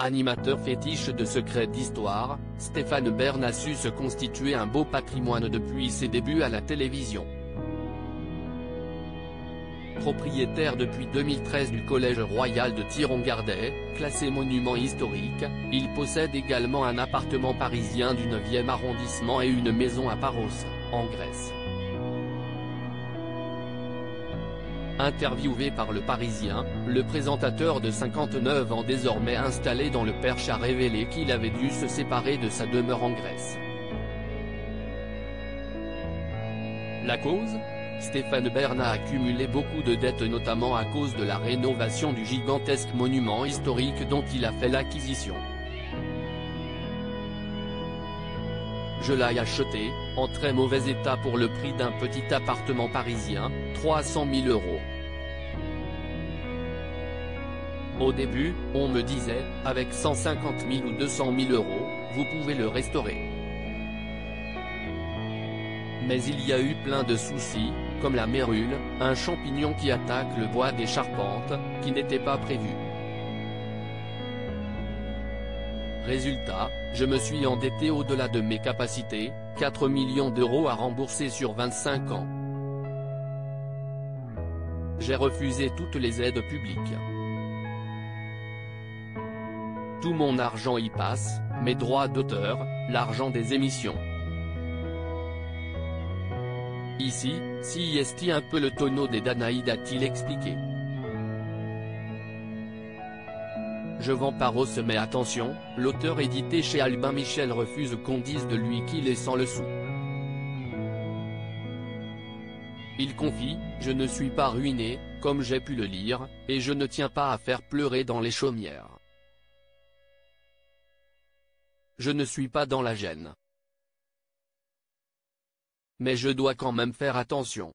Animateur fétiche de secrets d'histoire, Stéphane Bern a su se constituer un beau patrimoine depuis ses débuts à la télévision. Propriétaire depuis 2013 du Collège Royal de Thiron-Gardais, classé monument historique, il possède également un appartement parisien du 9e arrondissement et une maison à Paros, en Grèce. Interviewé par Le Parisien, le présentateur de 59 ans désormais installé dans le Perche a révélé qu'il avait dû se séparer de sa demeure en Grèce. La cause ? Stéphane Bern a accumulé beaucoup de dettes notamment à cause de la rénovation du gigantesque monument historique dont il a fait l'acquisition. Je l'ai acheté, en très mauvais état pour le prix d'un petit appartement parisien, 300 000 €. Au début, on me disait, avec 150 000 ou 200 000 €, vous pouvez le restaurer. Mais il y a eu plein de soucis, comme la mérule, un champignon qui attaque le bois des charpentes, qui n'était pas prévu. Résultat, je me suis endetté au-delà de mes capacités, 4 millions d'euros à rembourser sur 25 ans. J'ai refusé toutes les aides publiques. Tout mon argent y passe, mes droits d'auteur, l'argent des émissions. Ici, si est un peu le tonneau des Danaïdes, a-t-il expliqué. Je vends Paros mais attention, l'auteur édité chez Albin Michel refuse qu'on dise de lui qu'il est sans le sou. Il confie, je ne suis pas ruiné, comme j'ai pu le lire, et je ne tiens pas à faire pleurer dans les chaumières. Je ne suis pas dans la gêne. Mais je dois quand même faire attention.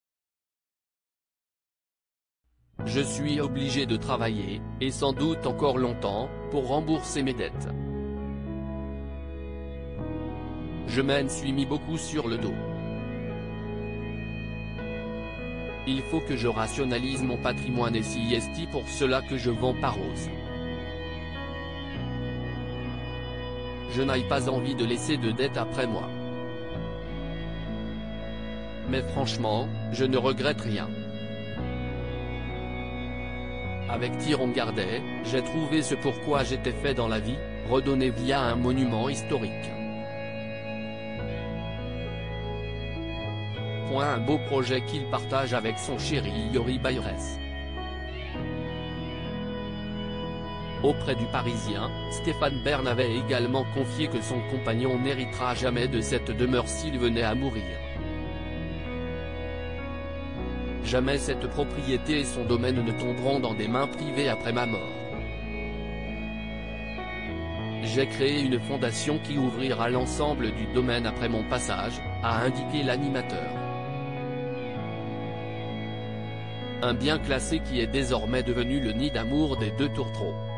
Je suis obligé de travailler, et sans doute encore longtemps, pour rembourser mes dettes. Je m'en suis mis beaucoup sur le dos. Il faut que je rationalise mon patrimoine et c'est pour cela que je vends Paros. Je n'ai pas envie de laisser de dettes après moi. Mais franchement, je ne regrette rien. Avec Thiron-Gardais, j'ai trouvé ce pourquoi j'étais fait dans la vie, redonner vie à un monument historique. Un beau projet qu'il partage avec son chéri Yori Bayres. Auprès du Parisien, Stéphane Bern avait également confié que son compagnon n'héritera jamais de cette demeure s'il venait à mourir. Jamais cette propriété et son domaine ne tomberont dans des mains privées après ma mort. J'ai créé une fondation qui ouvrira l'ensemble du domaine après mon passage, a indiqué l'animateur. Un bien classé qui est désormais devenu le nid d'amour des deux tourtereaux.